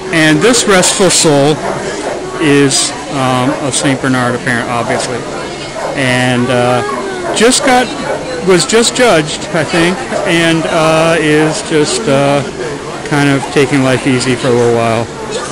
And this restful soul is of St. Bernard, apparently, obviously, and was just judged, I think, and is just kind of taking life easy for a little while.